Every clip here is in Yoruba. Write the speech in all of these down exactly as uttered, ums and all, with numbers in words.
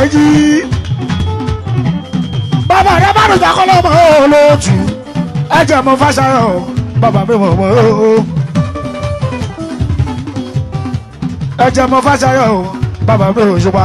sọjí bàbá rẹ bá dùjà kọ́ lọ́mọ olóòtú ẹ̀jẹ̀ mo Fáṣayọ̀ bàbá mi mọ̀ mọ́ ẹ̀jẹ̀ mo Fáṣayọ̀ bàbá mi ò ṣùpá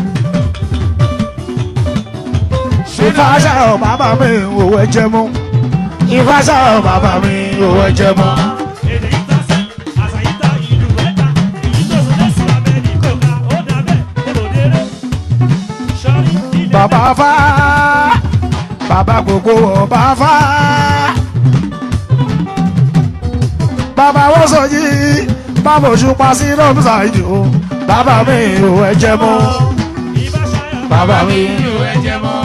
Ìfáṣayọ̀ bàbá mi òwò ẹ̀jẹ̀ mú Ìfáṣayọ̀ bàbá mi òwò ẹ̀jẹ̀ mú. Bàbá Fá bàbá gbogbo ọba Fá bàbá wọ́n sọ yìí bàbá Òṣùpá sí rọ́mùsà ìdìbò bàbá mi ò ẹ̀jẹ̀ mọ́ bàbá mi ò ẹ̀jẹ̀ mọ́.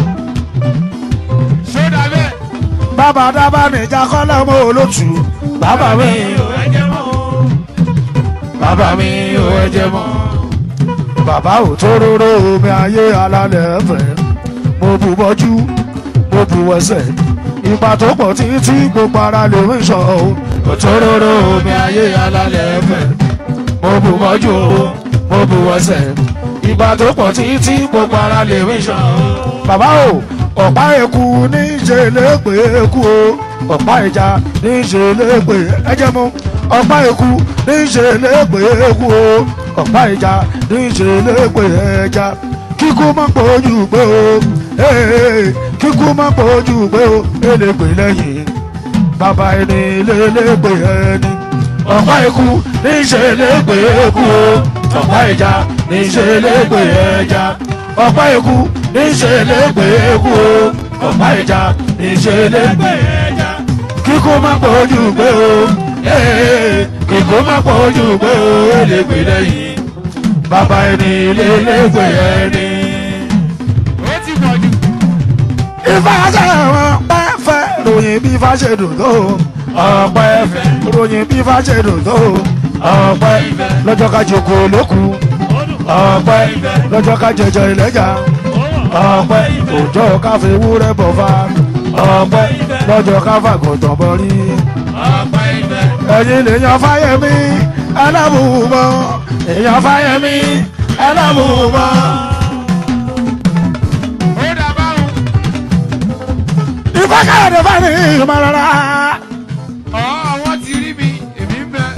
Ṣódà bẹ́ẹ̀. Bàbá dábàá nìjà kọ́lá mọ́ olótù bàbá mi ò ẹ̀jẹ̀ mọ́ bàbá mi ò ẹ̀jẹ̀ mọ́. Bàbá ò tó róró omi ayé alálẹ̀ ẹ̀fẹ̀ mo bù bọ́jú mo bù wẹsẹ̀ ipa tó pọ̀ títí gbogbo ara lè ń sọ ò tó róró omi ayé alálẹ̀ ẹ̀fẹ̀ mo bù bọ́jú mo bù wẹsẹ̀ ipa tó pọ̀ títí gbogbo ara lè ń sọ. Bàbá o ọ̀pá eku ní ìṣẹ̀lẹ̀pẹ̀ eku o ọ̀pá ìjà ní ìṣẹ̀lẹ̀pẹ̀ ẹ̀jẹ̀ mú ọ̀pá eku ní ìṣẹ̀lẹ̀pẹ̀ eku o ọ̀pá ìjà ní ìṣẹ̀lẹ̀pẹ̀ ẹja kíkú má pọ̀jù pé o kíkú má pọ̀jù pé o èlèpè lẹ́yìn bàbá ẹni lélẹ́pẹ̀ ẹni ọ̀pá eku ní ìṣẹ̀lẹ̀pẹ̀ eku o ọ̀pá ìjà ní ìṣẹ̀lẹ̀pẹ̀ ẹja ọ̀pá eku ní ìṣẹ̀lẹ̀pẹ̀ eku o ọ̀pá ìjà ní ìṣẹ̀lẹ̀pẹ̀ ẹja kíkú má pọ̀jù pé o kíkú má pọ̀jù pé o èlèpè lẹ́yìn bàbá ẹni lélẹ́pẹ̀ ẹni. Ìfàṣayọ̀ ọ̀pẹ́ fẹ́ ròyìn bí Fáṣe dùn tó ọ̀pẹ́ fẹ́ ròyìn bí Fáṣe dùn tó ọ̀pẹ́ lọ́jọ́ ká jòkó lókù ọ̀pẹ́ lọ́jọ́ ká jẹjọ ìlẹ́jà ọ̀pẹ́ òjò ká fi wúrẹ́ bọ̀ fa ọ̀pẹ́ lọ́jọ́ ká fàgọ̀tàn bọ̀ rí ẹ̀yin lèèyàn Fáyẹmí ẹlẹ́bùbọ̀ èèyàn Fáyẹmí ẹlẹ́bùbọ̀. Ìfákàyọ̀dé bá ní ìmọ̀ rárá. Ọ̀ àwọn ti rí mi, èmi ń bẹ.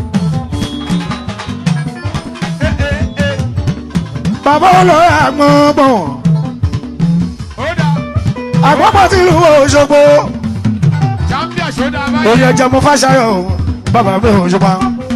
Bàbá olóyè àgbọ̀ngbọ̀n. Àgbọ̀ngbọ̀n ti lu Òṣogbo. Champion ṣọ́dá báyìí. Oyè ẹ̀jẹ̀ mo Fáṣayọ̀ bàbá mi Òṣùpá.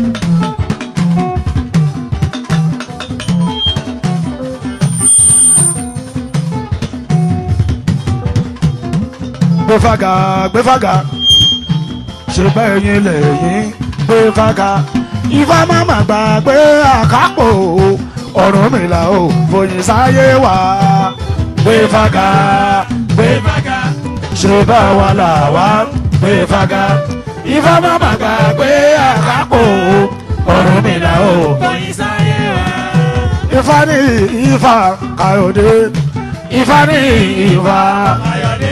Gbé fàgà gbé fàgà ṣe bẹ́yìn lẹ́yìn gbé fàgà Ifá máma gbà gbé àkápò Ọ̀rúnmìlà ò fòyìn sáyé wá gbé fàgà gbé fàgà ṣe bá wa là wá gbé fàgà Ifá máma gbà gbé àkápò Ọ̀rúnmìlà ò fòyìn sáyé wá. Ifá ní Ifá Káyọ̀dé Ifá ní Ifá Káyọ̀dé.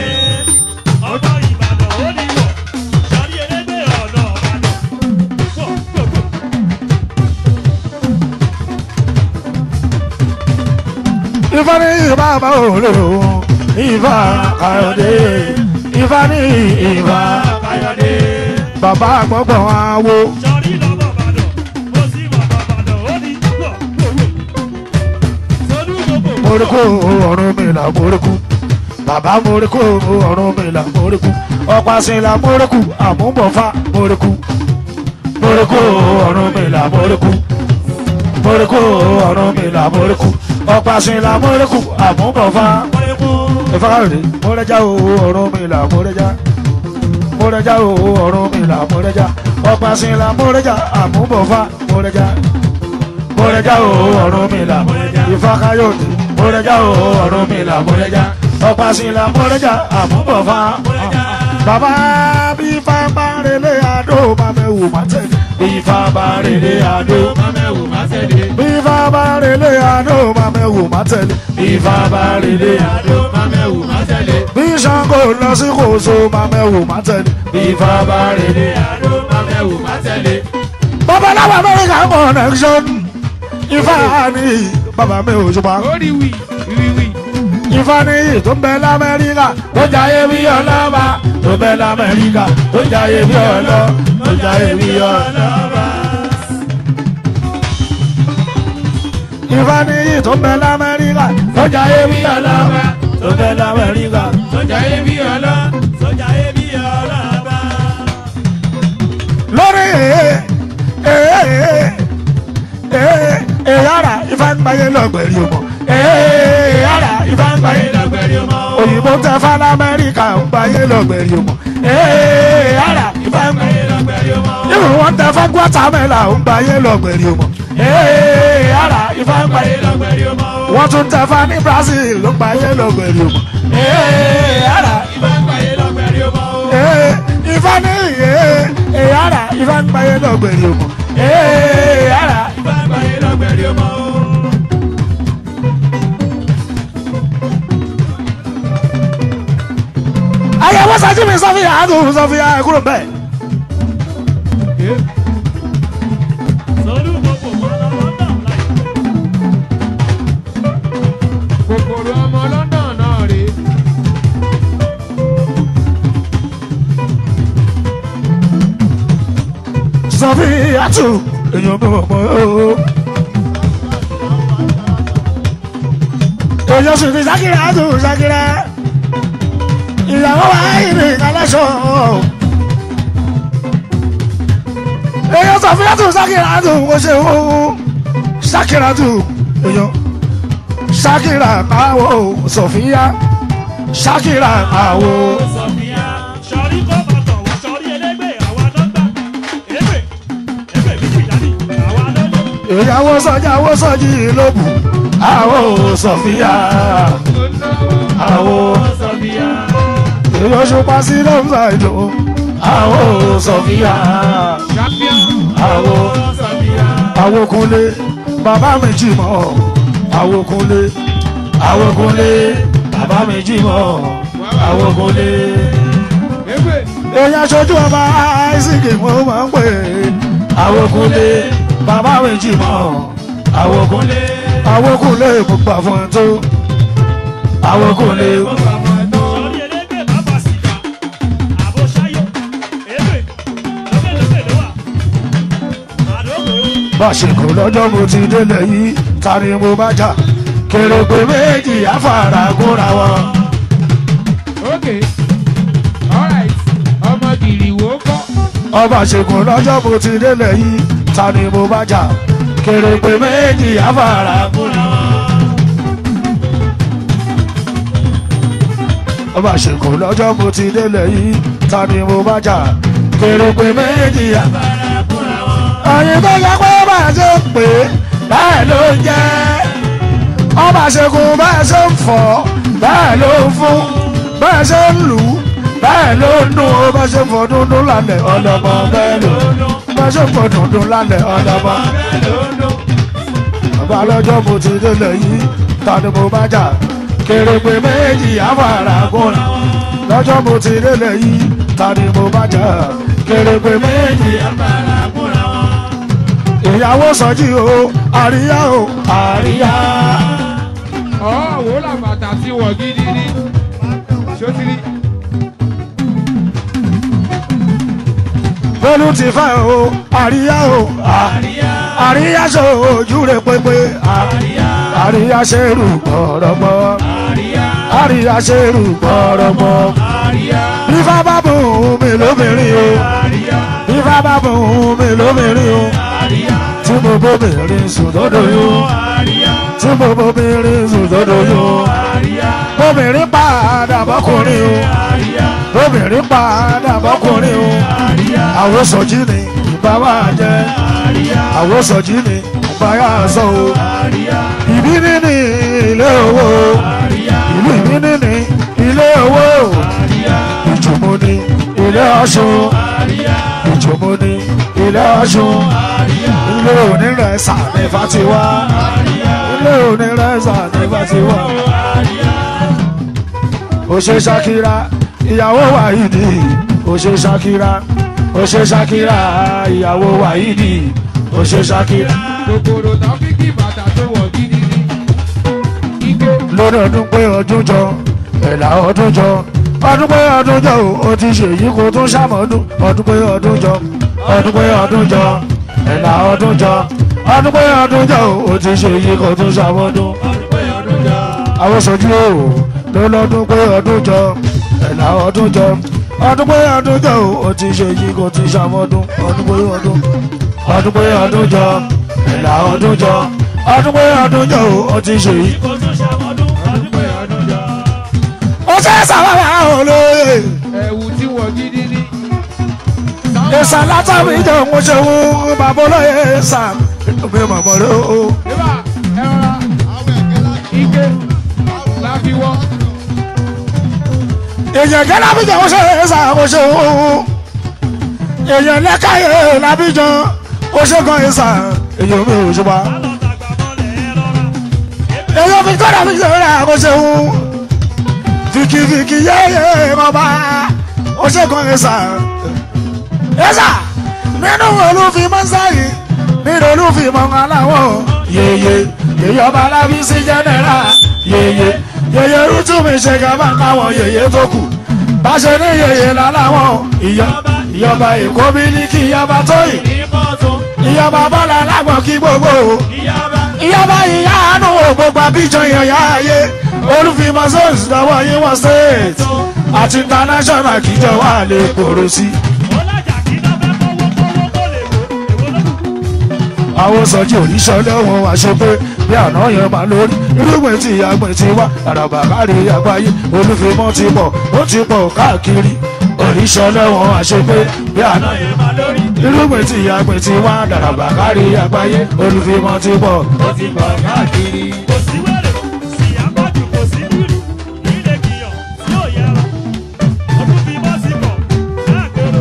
Ifá ní bàbá olóró Ifá Káyọ̀dé Ifá ní Ifá Káyọ̀dé bàbá gbọ́gbọ́n awo. Moriku Ọ̀rúnmìlà moriku bàbá moriku Ọ̀rúnmìlà moriku ọ̀pàṣìlà moriku àmúbọ̀fá moriku moriku Ọ̀rúnmìlà moriku moriku Ọ̀rúnmìlà moriku ọ̀pàṣìlà moriku àmúbọ̀fá. Ìfákàyọ̀dé mọ̀rẹ́jà o Ọ̀rúnmìlà mọ̀rẹ́jà mọ̀rẹ́jà o Ọ̀rúnmìlà mọ̀rẹ́jà ọ̀pàṣìlà mọ̀rẹ́jà àmúbọ̀fá mọ̀rẹ́jà mọ̀rẹ́jà o Ọ̀rúnmìlà Ìfákàyọ̀dé mọ̀rẹ́jà o Ọ̀rúnmìlà mọ̀rẹ́jà ọ̀pàṣìlà mọ̀rẹ́jà àmúbọ̀fá. Bàbá bí Ifá bá relé àdó mamẹ́wù má tẹ̀lé. Bí Ifá bá relé àdó mamẹ́wù má tẹ̀lé. Bí Ifá bá relé àdó mamẹ́wù má tẹ̀lé. Bí Ifá bá relé àdó mamẹ́wù má tẹ̀lé. Bí Ṣàngó lọ sí Kòso mamẹ́wù má tẹ̀lé. Bí Ifá bá relé àdó mamẹ́wù má tẹ̀lé. Babaláwo American connection Ifá ní bàbá mi ò ṣùpá. ó rí wì rí wì. Ifáníyì tó ń bẹ l'Amẹ́ríkà tó jayé bí ọlọ́ba tó ń bẹ l'Amẹ́ríkà tó jayé bí ọlọ́ tó jayé bí ọlọ́ba. Ifáníyì tó ń bẹ l'Amẹ́ríkà tó jayé bí ọlọ́ba tó ń bẹ l'Amẹ́ríkà tó jayé bí ọlọ́ tó jayé bí ọlọ́ba. lórí ee ee ee ee yàrá Ifáńgbáyé lọ́gbẹ̀rì ọmọ ee yàrá Ifáńgbáyé lọ́gbẹ̀rì ọmọ. òyìnbó tẹ fún l'Amẹ́ríkà ń gbáyé lọ́gbẹ̀rì ọmọ ee yàrá Ifáńgbáyé lọ́gbẹ̀rì ọmọ. ìwọ̀n wọn tẹ fún Guatemala ń gbáyé lọ́gbẹ̀rì ọmọ ee yàrá Ifáńgbáyé lọ́gbẹ̀rì ọmọ. wọ́n tún tẹ fún ní Brazil ń gbáyé lọ́gbẹ̀rì ọmọ ee yàrá Ifáńgbáyé lọ́gbẹ̀rì ọmọ. ee Ifáníyì ee yàrá Ifáńgbáyé lọ́gbẹ̀rì ọmọ ee yàrá Ifáńgbáyé lọ́gbẹ̀rì ọmọ. ayẹwo sájú mi Sọfíà àdùn Sọfíà kúrò bẹ́ẹ̀. Sọ́dún gbogbo wọn lọ London láì. kòkòrò ọmọ London náà rèé. Sọfíà tù èèyàn bí wọ́n mọ̀ ọ́. èèyàn sì ti Ṣakira àdùn Ṣakira ìyàwó wa ìrìn aláṣọ. èèyàn Sọfíà tù Ṣakira àdùn wọ́n ṣe ó Ṣakira tù èèyàn Ṣakira àwọ̀ Sọfíà Ṣakira àwọ̀. Sọfíà sọrí kó bàtọ̀ wọ́n sọrí elégbè àwa dọ́gba. Ègbè ègbè méjì dání àwa lọ́lọ́. ìyàwó sọjà wó sọjì lóbù àwọ̀ Sọfíà àwọ̀ Sọfíà. ìlọsùn pàṣẹ lọ́mùsà ìjọ àwọ̀ Sọfíà champion. àwọ̀ Sọfíà. àwòkúnlé bàbá mi jì mọ́ àwòkúnlé àwòkúnlé bàbá mi jì mọ́ àwòkúnlé. Ègbè. èèyàn aṣojú ọba Isaac mo máa ń pè é àwòkúnlé bàbá mi jì mọ́ àwòkúnlé àwòkúnlé mo gbà fún ẹ tó àwòkúnlé. Sọrí elégbè bàbá sìgá. Àbò ṣáyọ̀. Ègbè lókè lókè ló wà. Àdókò. bá a ṣe kò lọ́jọ́ mo ti délẹ̀ yìí ta ni mo bá jà kèrègbè méjì àfàrà kúra wọn. okay alright ọmọ gìrìwò kọ́. ọba ṣègùn lọ́jọ́ mo ti délẹ̀ yìí ta ni mo bá jà kèrègbè méjì àfàrà kúra wọn. ọba ṣègùn lọ́jọ́ mo ti délẹ̀ yìí ta ni mo bá jà kèrègbè méjì àfàrà kúra wọn. àyìn tó yẹ pé bá a ṣe ń pè é bẹ́ẹ̀ ló ń jẹ́ ọba ṣègùn bẹ́ẹ̀ ṣe ń fọ́ bẹ́ẹ̀ ló ń fún bẹ́ẹ̀ ṣe ń lù ú bẹ́ẹ̀ ló ń dún ó bá ṣe ń fọ́ dúndún lálẹ́ ọlọ́mọ bẹ́ẹ̀ ló ń dún bá ṣe ń fọ́ dúndún lálẹ́ ọlọ́mọ bẹ́ẹ̀ ló ń dún. ọba lọ́jọ́ mo ti délẹ̀ yìí ta ni mo bá jà kèrègbè méjì àfàrà kúra lọ́jọ́ mo ti délẹ̀ yìí ta ni mo bá jà kèrègbè méjì àfàrà kúra wọn. ìyàwó sọjí o àríyá o àríyá. ọ̀ wò làbàtà tí wọ̀ gidi ní sotiri. Bólú ti fẹ́ o àríyá o àríyá ṣe ojú rẹ̀ pépé àríyá ṣe rù gbọ̀rọ̀gbọ̀ àríyá ṣe rù gbọ̀rọ̀gbọ̀ bífá bá bù mí lóbìnrin o bífá bá bù mí lóbìnrin o tí mo bóbìnrin sùn lọ́dọ̀ yóò tí mo bóbìnrin sùn lọ́dọ̀ yóò bóbìnrin padà bọ́kùnrin o bóbìnrin padà bọ́kùnrin o àwòsànjí ni ìbá wa jẹ àwòsànjí ni ìbá yà sọ o ìbíní ni ilé owó ìlú ìbíní ni ilé owó ìjùmọ̀ ni ilé ọ̀ṣun ìjùmọ̀ ni ilé ọ̀ṣun ilé onírẹ̀sà ní fatiwa ilé onírẹ̀sà ní fatiwa ó ṣe Ṣakira ìyàwó Wàhídì ó ṣe Ṣakira ó ṣe Ṣakira ìyàwó Wàhídì ó ṣe Ṣakira. kòkòrò táfíkì bàtà tó wọ̀ gidi ní. ike lórí ọdún pé ọdún jọ ẹ̀là ọdún jọ ọdún pé ọdún jọ o ti ṣe èyí kó tún ṣàmọ́dún ọdún pé ọdún jọ ọdún pé ọdún jọ ẹ̀là ọdún jọ ọdún pé ọdún jọ o ti ṣe èyí kó tún ṣàmọ́dún àwọn sojú o ló lọ́dún pé ọdún jọ ẹ̀là ọdún jọ ọdún pé ọdún jọ o ti ṣe èyí kó tún ṣàmọ́dún ọdún pé ọdún ọdún pé ọdún jọ ẹ̀là ọdún jọ ọdún pé ọdún jọ o ti ṣe èyí kó tún ṣàmọ́dún ọdún pé ọdún jọ. ó ṣe sábàbà olóye. ẹ̀wù tí wọ̀ gidi ní. ìsàlátà mi jẹ́ mo ṣe wú bàbá olóye sàm mi mọ̀mọ́ rẹ o. ìbá ẹ rọra ike láfi wọ́. èèyàn gẹ́gẹ́ lábíjọ́ mo ṣe sàm mo ṣe wú. èèyàn lẹ́kàyè lábíjọ́ mo ṣe gan ìsàm èèyàn mi ò ṣe wá. èèyàn fi kọ́ra mi ṣe rà mo ṣe wú. fìkìfìkì yẹ́yẹ́ ọba mo ṣe gan ìsàm. ẹ̀sà nínú olúfimọ́ sáyé nínú olúfimọ́ aláwọ̀ yeye yeye ọba alábísí jẹ́nẹ́rà yeye yeye rútù mi ṣe gàmà káwọn yeye tó kù bá ṣe ní yeye láláwọ̀ ìyọba èkó bílíkì ìyọba tóyìn ìyọba bọ́lá lágbọ̀n kí gbogbo ìyọba ìyá àánú gbogbo àbíjọ ìyọ̀yà ayé olúfimọ́ zones lọ́wọ́ yín wọ́n state àti international kìjọ wà lè kóró sí. àwọn sọjí òríṣẹ́ lẹ́wọ̀n wá ṣe pé bí àná yẹn máa lórí irúgbìn tí àgbẹ̀ ti wá àràbà kárí àgbáyé olúfimọ́ ti pọ̀ ó ti pọ̀ káàkiri òríṣẹ́ lẹ́wọ̀n wá ṣe pé bí àná yẹn máa lórí irúgbìn tí àgbẹ̀ ti wá àràbà kárí àgbáyé olúfimọ́ ti pọ̀ ó ti pọ̀ káàkiri. kò sí wẹ́rẹ̀ sí àpọ̀jù kò sí wíìlì nílé kìyàn tí ò yára olúfimọ́ sí pọ̀ káàkiri.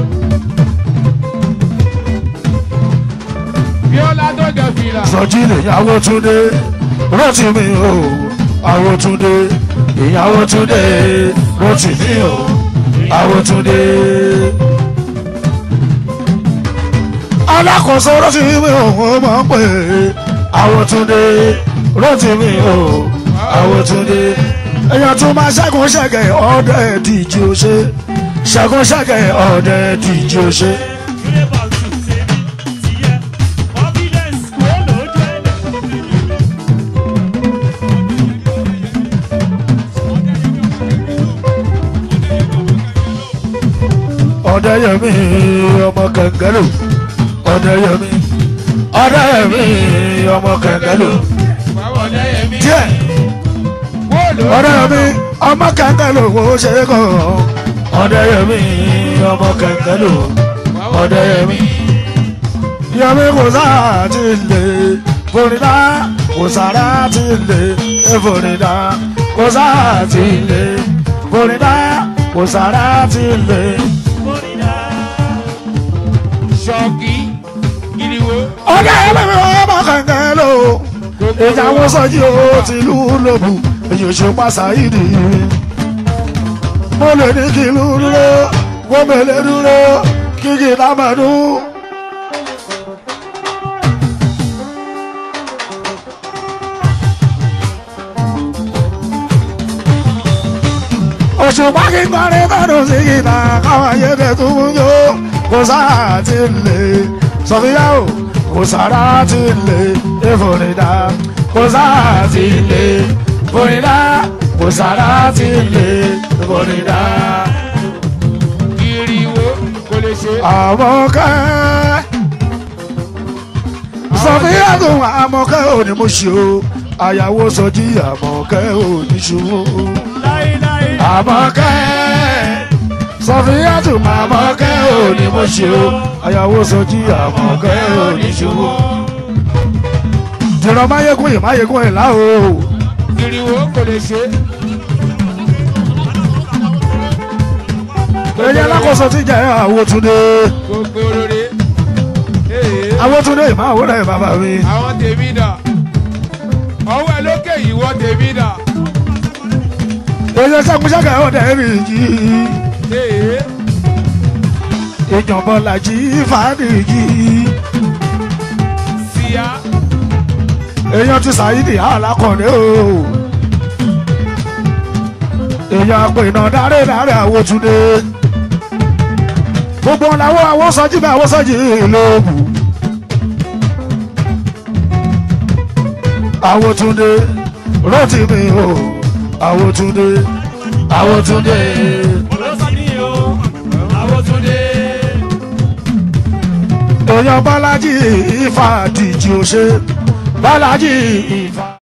bíọ́lá tó jẹ fìlà. sọjí lèyàwó túndé rántí mi o àwọ̀ túndé ìyàwó túndé rántí mi o àwọ̀ túndé. alákòóso rántí mi o wọ́n máa ń pè é àwọ̀ túndé rántí mi o àwọ̀ túndé. èèyàn tún máa ṣẹ́gun ṣẹ́gẹ̀ ọ̀dẹ díje ó ṣe ṣẹ́gun ṣẹ́gẹ̀ ọ̀dẹ díje ó ṣe. ọ̀dẹ́yẹmí ọmọ kẹ̀kẹ́lò ọ̀dẹ́yẹmí ọ̀dẹ́yẹmí ọmọ kẹ̀kẹ́lò díẹ̀ ọ̀dẹ́yẹmí ọmọ kẹ̀kẹ́lò wo ṣe é kàn ọ̀dẹ́yẹmí ọmọ kẹ̀kẹ́lò ọ̀dẹ́yẹmí yẹmí kò sáà ti lè forídá kò sára ti lè forídá kò sáà ti lè forídá kò sára ti lè. ṣọ́ọ̀kì ìrìwò. ọ̀gá ẹ̀ bẹ̀rẹ̀ wọ́n bá kẹ̀kẹ́ lò ìjà wọn sọ́jí o ti lù ú lòbù èyí ò ṣe pàṣà ìdí. mo lè ní kí lù ú dúró wọ́n mẹ́lẹ̀ dúró kíkì lámàdú. òṣùpá kí n kọrin tọ́dún sí kìtà káwọn ayédè tó ń yó kò sáà ti lè sọfíà o kò sára ti lè èfòrìdá kò sáà ti lè fòrìdá kò sára ti lè èfòrìdá. ìrìwò kò lè ṣe. àmọ̀kẹ́ sọfíà tó àmọ̀kẹ́ ò ní mo ṣe o àyàwó sọjí àmọ̀kẹ́ ò ní ṣubú. àmọ̀kẹ́ sọfíà tó àmọ̀kẹ́ ò ní mo ṣe o àyàwó sọjí àmọ̀kẹ́ ò ní ṣubú. jìrọ̀ máyégún yìí máyégún yìí láwo. ìrìwò kò lè ṣe. èyí alákòóso ti jẹ́ Àwòtúndé. gbogbo rere. Àwòtúndé ìmáwó rẹ̀ bàbá mi. àwọn tèmi dà ọwọ́ ẹ lókè yìí wọ́n tèmi dà. èyí sẹ́kúnṣẹ́kẹ̀ ọ̀dẹ̀ rí yìí. ìjọba làjí fàdíjì. síyá. èèyàn ti Sàídì Alákàndé o èèyàn àpènà dáre dáre àwòtúndé gbogbo làwọn àwòsànjì bẹ àwòsànjì lóògùn àwòtúndé Rótìmí o àwòtúndé àwòtúndé. èèyàn Bọ́lájí Ifá Dìjì ò ṣe Bọ́lájí Ifá.